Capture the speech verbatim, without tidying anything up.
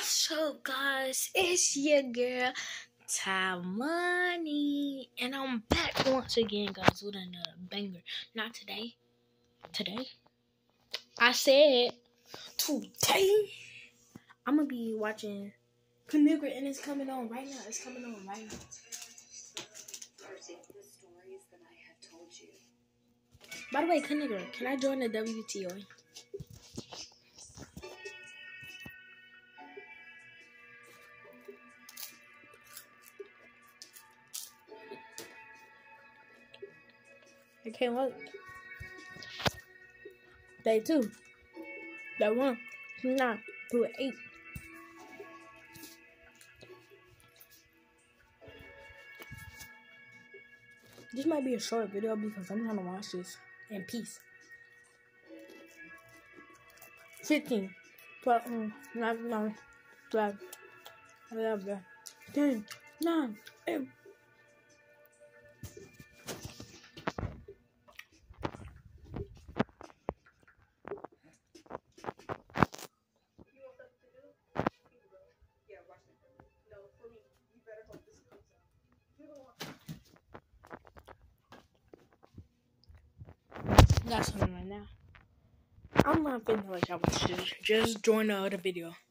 What's up, guys? It's your girl Tamani, and I'm back once again, guys, with another banger. Not today. Today, I said today. I'm gonna be watching Kanigra, and it's coming on right now. It's coming on right now. By the way, Kanigra, can I join the W T O? I can't look. Day two. Day one. Nine. Through eight. This might be a short video because I'm trying to watch this in peace. fifteen. twelve. nine. nine. twelve. eleven. ten. nine. eight. That's something right now. I'm not finna let y'all watch this. Just join the other video.